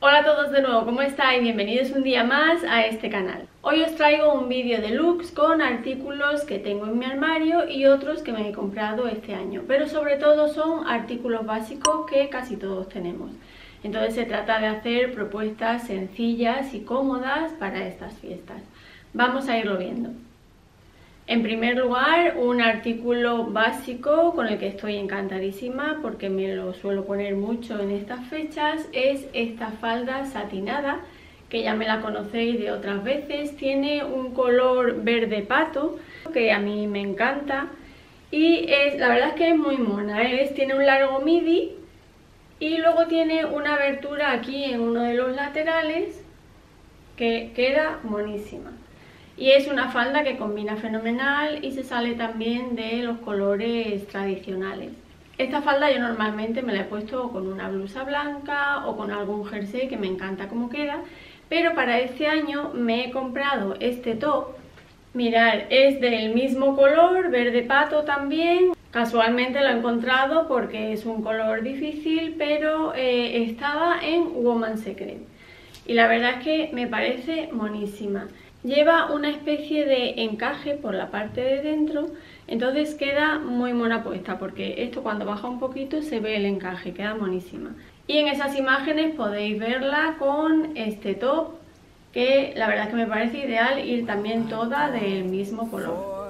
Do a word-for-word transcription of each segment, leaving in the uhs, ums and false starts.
Hola a todos de nuevo, ¿cómo estáis? Bienvenidos un día más a este canal. Hoy os traigo un vídeo de looks con artículos que tengo en mi armario y otros que me he comprado este año, pero sobre todo son artículos básicos que casi todos tenemos. Entonces se trata de hacer propuestas sencillas y cómodas para estas fiestas. Vamos a irlo viendo. En primer lugar, un artículo básico con el que estoy encantadísima porque me lo suelo poner mucho en estas fechas es esta falda satinada, que ya me la conocéis de otras veces. Tiene un color verde pato que a mí me encanta y es, la verdad es que es muy mona, es, tiene un largo midi y luego tiene una abertura aquí en uno de los laterales que queda monísima. Y es una falda que combina fenomenal y se sale también de los colores tradicionales. Esta falda yo normalmente me la he puesto con una blusa blanca o con algún jersey que me encanta cómo queda, pero para este año me he comprado este top. Mirad, es del mismo color, verde pato también. Casualmente lo he encontrado porque es un color difícil, pero eh, estaba en Woman's Secret. Y la verdad es que me parece monísima. Lleva una especie de encaje por la parte de dentro, entonces queda muy mona puesta, porque esto cuando baja un poquito se ve el encaje, queda monísima. Y en esas imágenes podéis verla con este top, que la verdad es que me parece ideal ir también toda del mismo color.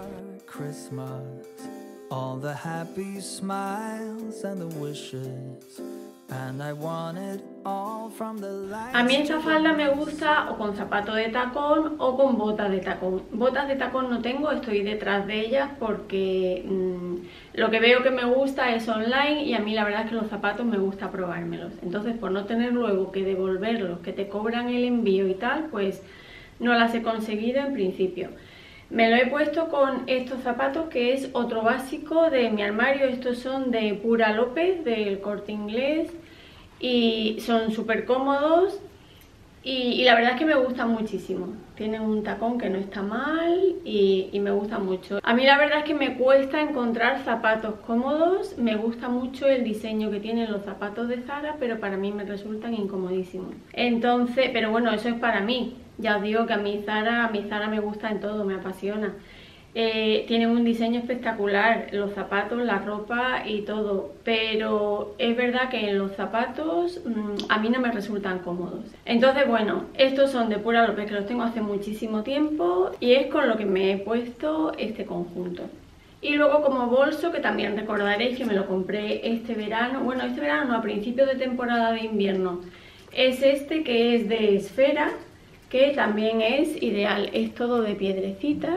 A mí esta falda me gusta o con zapato de tacón o con botas de tacón. Botas de tacón no tengo, estoy detrás de ellas porque mmm, lo que veo que me gusta es online y a mí la verdad es que los zapatos me gusta probármelos. Entonces, por no tener luego que devolverlos, que te cobran el envío y tal, pues no las he conseguido en principio. Me lo he puesto con estos zapatos, que es otro básico de mi armario. Estos son de Pura López, del Corte Inglés, y son súper cómodos y, y la verdad es que me gustan muchísimo. Tienen un tacón que no está mal y, y me gusta mucho. A mí la verdad es que me cuesta encontrar zapatos cómodos. Me gusta mucho el diseño que tienen los zapatos de Zara, pero para mí me resultan incomodísimos. Entonces, pero bueno, eso es para mí. Ya os digo que a mí Zara, a mí Zara me gusta en todo, me apasiona. Eh, tienen un diseño espectacular, los zapatos, la ropa y todo, pero es verdad que en los zapatos mmm, a mí no me resultan cómodos. Entonces bueno, estos son de Pura López, que los tengo hace muchísimo tiempo y es con lo que me he puesto este conjunto. Y luego como bolso, que también recordaréis que me lo compré este verano, bueno este verano no, a principios de temporada de invierno, es este que es de esfera, que también es ideal, es todo de piedrecitas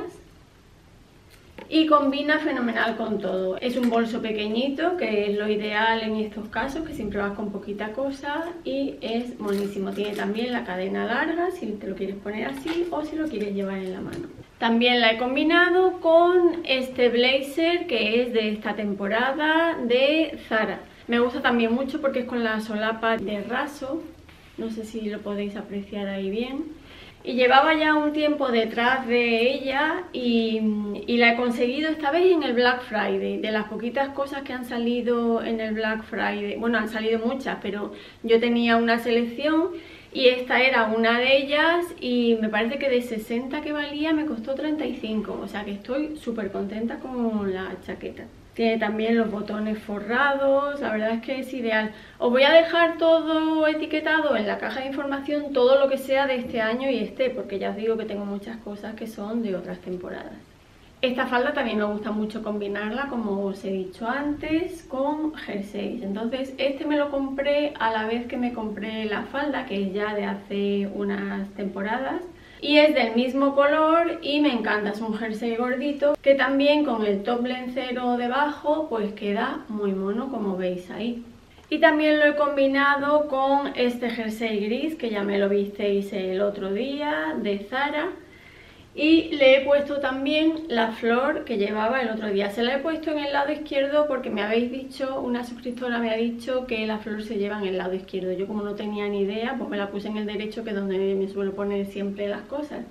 y combina fenomenal con todo. Es un bolso pequeñito, que es lo ideal en estos casos, que siempre vas con poquita cosa, y es monísimo. Tiene también la cadena larga, si te lo quieres poner así o si lo quieres llevar en la mano. También la he combinado con este blazer, que es de esta temporada de Zara. Me gusta también mucho porque es con la solapa de raso, no sé si lo podéis apreciar ahí bien. Y llevaba ya un tiempo detrás de ella y, y la he conseguido esta vez en el Black Friday. De las poquitas cosas que han salido en el Black Friday, bueno, han salido muchas, pero yo tenía una selección y esta era una de ellas y me parece que de sesenta que valía me costó treinta y cinco, o sea que estoy súper contenta con la chaqueta. Tiene también los botones forrados, la verdad es que es ideal. Os voy a dejar todo etiquetado en la caja de información, todo lo que sea de este año y este, porque ya os digo que tengo muchas cosas que son de otras temporadas. Esta falda también me gusta mucho combinarla, como os he dicho antes, con jerseys. Entonces este me lo compré a la vez que me compré la falda, que es ya de hace unas temporadas. Y es del mismo color y me encanta, es un jersey gordito que también con el top lencero debajo pues queda muy mono, como veis ahí. Y también lo he combinado con este jersey gris que ya me lo visteis el otro día, de Zara. Y le he puesto también la flor que llevaba el otro día. Se la he puesto en el lado izquierdo porque me habéis dicho, una suscriptora me ha dicho que la flor se lleva en el lado izquierdo. Yo como no tenía ni idea, pues me la puse en el derecho, que es donde me suelo poner siempre las cosas.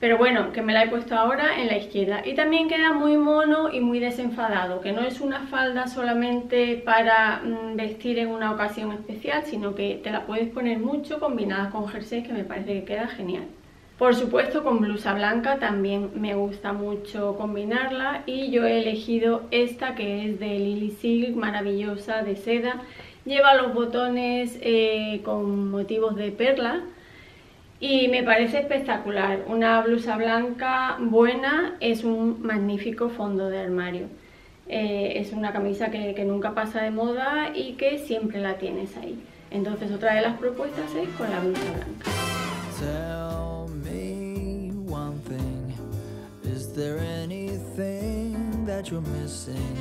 Pero bueno, que me la he puesto ahora en la izquierda. Y también queda muy mono y muy desenfadado, que no es una falda solamente para mmm, vestir en una ocasión especial, sino que te la puedes poner mucho combinada con jersey, que me parece que queda genial. Por supuesto, con blusa blanca también me gusta mucho combinarla, y yo he elegido esta, que es de Lily Silk, maravillosa, de seda. Lleva los botones eh, con motivos de perla y me parece espectacular. Una blusa blanca buena es un magnífico fondo de armario. Eh, es una camisa que, que nunca pasa de moda y que siempre la tienes ahí. Entonces otra de las propuestas es con la blusa blanca. Tell me one thing, is there anything that you're missing?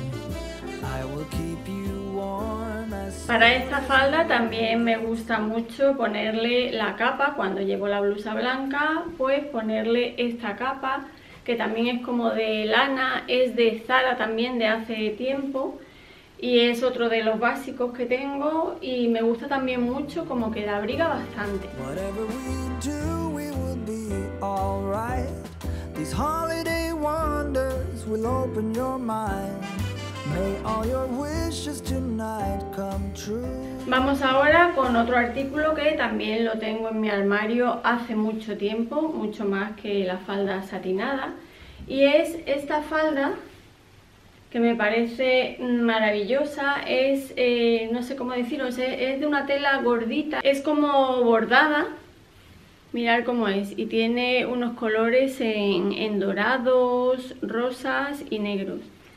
I will keep you warm as... Para esta falda también me gusta mucho ponerle la capa. Cuando llevo la blusa blanca, pues ponerle esta capa, que también es como de lana, es de Zara también, de hace tiempo, y es otro de los básicos que tengo, y me gusta también mucho, como que la abriga bastante. Whatever we do, we will be all right. These holiday wonders will open your mind. May all your wishes tonight come true. Vamos ahora con otro artículo que también lo tengo en mi armario hace mucho tiempo, mucho más que la falda satinada, y es esta falda que me parece maravillosa. Es, eh, no sé cómo decirlo, es, es de una tela gordita, es como bordada, mirad cómo es, y tiene unos colores en, en dorados, rosas y negros.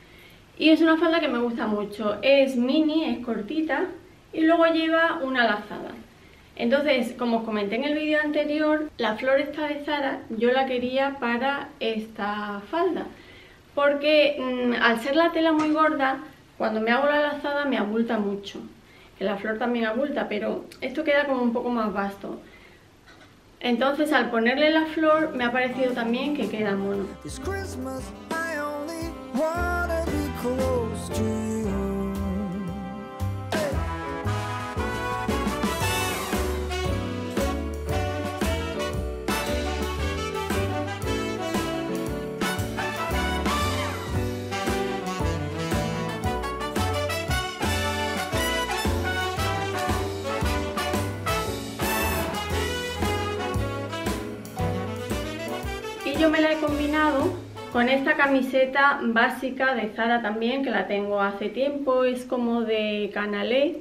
Y es una falda que me gusta mucho, es mini, es cortita y luego lleva una lazada. Entonces, como os comenté en el vídeo anterior, la flor esta de Zara yo la quería para esta falda, porque mmm, al ser la tela muy gorda, cuando me hago la lazada me abulta mucho. Que la flor también abulta, pero esto queda como un poco más vasto. Entonces, al ponerle la flor me ha parecido también que queda mono. This Christmas I only wanna be close to you. Y yo me la he combinado con esta camiseta básica de Zara también, que la tengo hace tiempo, es como de canalé.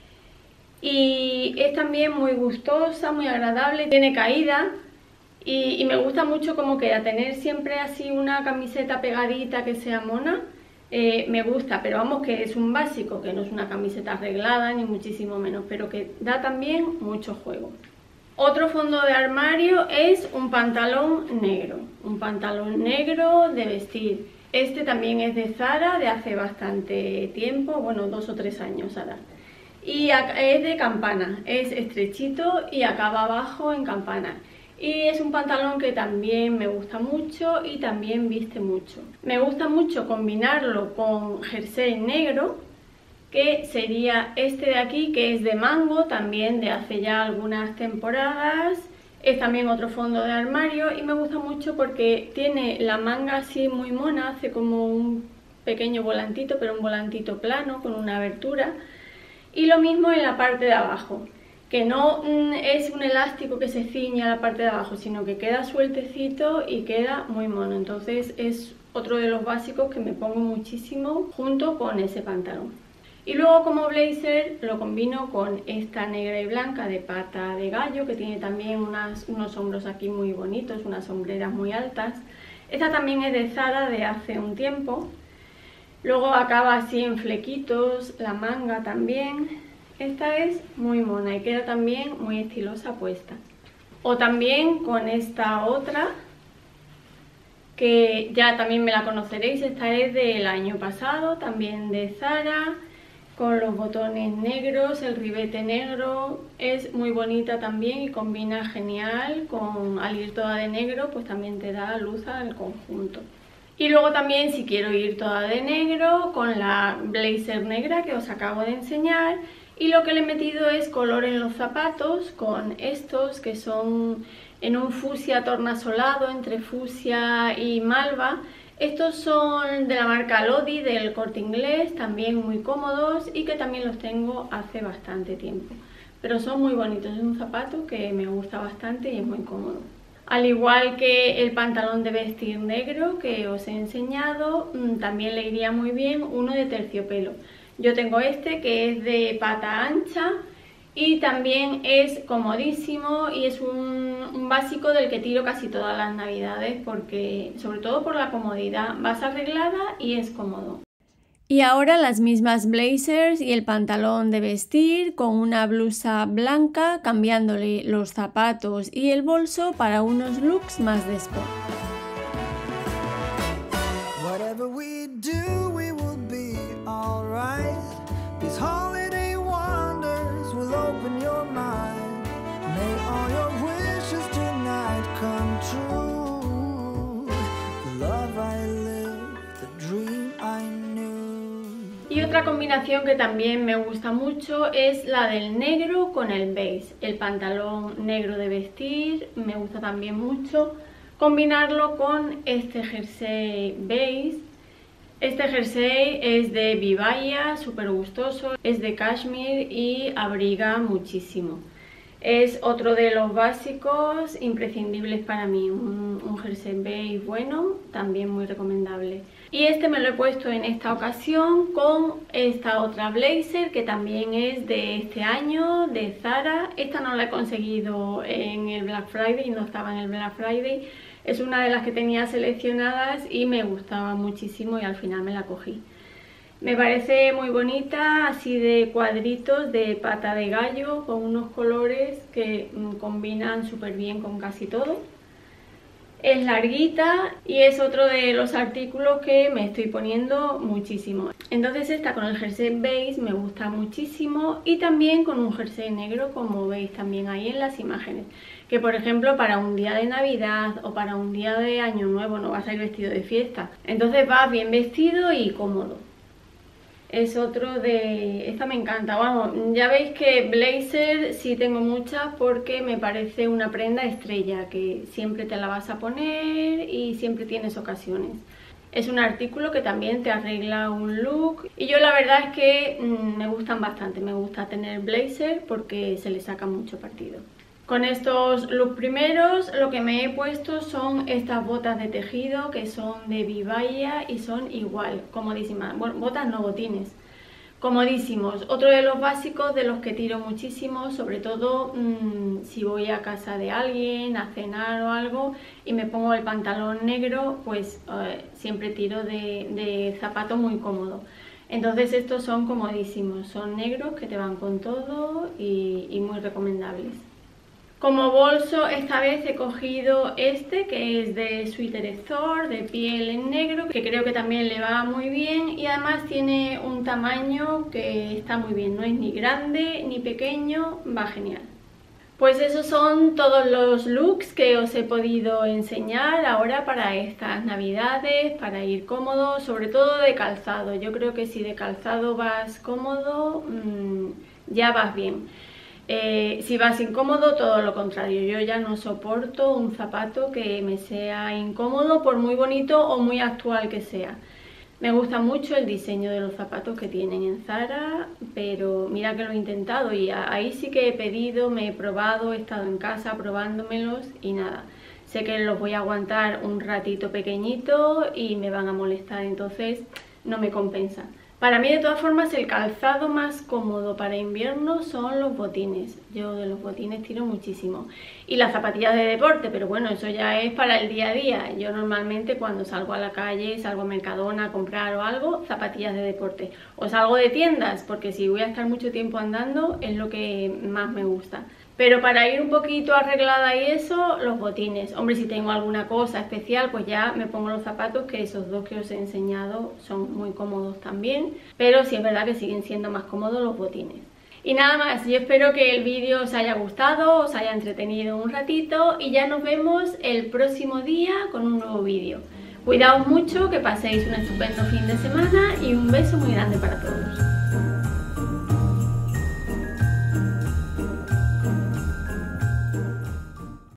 Y es también muy gustosa, muy agradable, tiene caída y, y me gusta mucho como queda. Tener siempre así una camiseta pegadita que sea mona, eh, me gusta, pero vamos, que es un básico, que no es una camiseta arreglada ni muchísimo menos, pero que da también mucho juego. Otro fondo de armario es un pantalón negro, un pantalón negro de vestir. Este también es de Zara, de hace bastante tiempo, bueno, dos o tres años ahora. Y es de campana, es estrechito y acaba abajo en campana. Y es un pantalón que también me gusta mucho y también viste mucho. Me gusta mucho combinarlo con jersey negro, que sería este de aquí, que es de mango, también de hace ya algunas temporadas. Es también otro fondo de armario y me gusta mucho porque tiene la manga así muy mona, hace como un pequeño volantito, pero un volantito plano con una abertura. Y lo mismo en la parte de abajo, que no mm, es un elástico que se ciña a la parte de abajo, sino que queda sueltecito y queda muy mono. Entonces es otro de los básicos que me pongo muchísimo junto con ese pantalón. Y luego como blazer lo combino con esta negra y blanca de pata de gallo, que tiene también unas, unos hombros aquí muy bonitos, unas sombreras muy altas. Esta también es de Zara de hace un tiempo. Luego acaba así en flequitos, la manga también. Esta es muy mona y queda también muy estilosa puesta. O también con esta otra, que ya también me la conoceréis. Esta es del año pasado, también de Zara, con los botones negros, el ribete negro. Es muy bonita también y combina genial con, al ir toda de negro, pues también te da luz al conjunto. Y luego también, si quiero ir toda de negro, con la blazer negra que os acabo de enseñar, Y lo que le he metido es color en los zapatos con estos que son en un fucsia tornasolado, entre fucsia y malva. Estos son de la marca Lodi, del Corte Inglés, también muy cómodos y que también los tengo hace bastante tiempo. Pero son muy bonitos, es un zapato que me gusta bastante y es muy cómodo. Al igual que el pantalón de vestir negro que os he enseñado, también le iría muy bien uno de terciopelo. Yo tengo este que es de pata ancha y también es comodísimo y es un, un básico del que tiro casi todas las navidades porque, sobre todo por la comodidad, vas arreglada y es cómodo. Y ahora las mismas blazers y el pantalón de vestir con una blusa blanca, cambiándole los zapatos y el bolso para unos looks más de sport. Whatever we do, we will be alright. These holiday wonders will open your mind. May all your wishes tonight come true. The love I live, the dream I knew. Y otra combinación que también me gusta mucho es la del negro con el beige. El pantalón negro de vestir me gusta también mucho. Combinarlo con este jersey beige. Este jersey es de Vivaya, súper gustoso, es de cashmere y abriga muchísimo. Es otro de los básicos imprescindibles para mí, un, un jersey beige bueno, también muy recomendable. Y este me lo he puesto en esta ocasión con esta otra blazer que también es de este año, de Zara. Esta no la he conseguido en el Black Friday, no estaba en el Black Friday. Es una de las que tenía seleccionadas y me gustaba muchísimo y al final me la cogí. Me parece muy bonita, así de cuadritos de pata de gallo con unos colores que combinan súper bien con casi todo. Es larguita y es otro de los artículos que me estoy poniendo muchísimo. Entonces esta con el jersey beige me gusta muchísimo y también con un jersey negro, como veis también ahí en las imágenes. Que por ejemplo para un día de Navidad o para un día de Año Nuevo no vas a ir vestido de fiesta. Entonces vas bien vestido y cómodo. Es otro de... esta me encanta, vamos, ya veis que blazer sí tengo muchas porque me parece una prenda estrella que siempre te la vas a poner y siempre tienes ocasiones. Es un artículo que también te arregla un look y yo la verdad es que mmm, me gustan bastante, me gusta tener blazer porque se le saca mucho partido. Con estos looks primeros lo que me he puesto son estas botas de tejido que son de Vivaya y son igual, comodísimas. Bueno, botas no, botines. Comodísimos. Otro de los básicos de los que tiro muchísimo, sobre todo mmm, si voy a casa de alguien a cenar o algo y me pongo el pantalón negro, pues eh, siempre tiro de, de zapato muy cómodo. Entonces estos son comodísimos, son negros que te van con todo y, y muy recomendables. Como bolso esta vez he cogido este que es de Sweater Store, de piel en negro, que creo que también le va muy bien y además tiene un tamaño que está muy bien, no es ni grande ni pequeño, va genial. Pues esos son todos los looks que os he podido enseñar ahora para estas navidades, para ir cómodo, sobre todo de calzado. Yo creo que si de calzado vas cómodo, mmm, ya vas bien. Eh, si vas incómodo, todo lo contrario. Yo ya no soporto un zapato que me sea incómodo por muy bonito o muy actual que sea. Me gusta mucho el diseño de los zapatos que tienen en Zara, pero mira que lo he intentado y ahí sí que he pedido, me he probado, he estado en casa probándomelos y nada. Sé que los voy a aguantar un ratito pequeñito y me van a molestar, entonces no me compensa. Para mí de todas formas el calzado más cómodo para invierno son los botines. Yo de los botines tiro muchísimo. Y las zapatillas de deporte, pero bueno, eso ya es para el día a día. Yo normalmente cuando salgo a la calle, salgo a Mercadona a comprar o algo, zapatillas de deporte. O salgo de tiendas, porque si voy a estar mucho tiempo andando es lo que más me gusta. Pero para ir un poquito arreglada y eso, los botines. Hombre, si tengo alguna cosa especial, pues ya me pongo los zapatos, que esos dos que os he enseñado son muy cómodos también. Pero sí es verdad que siguen siendo más cómodos los botines. Y nada más, yo espero que el vídeo os haya gustado, os haya entretenido un ratito y ya nos vemos el próximo día con un nuevo vídeo. Cuidaos mucho, que paséis un estupendo fin de semana y un beso muy grande para todos.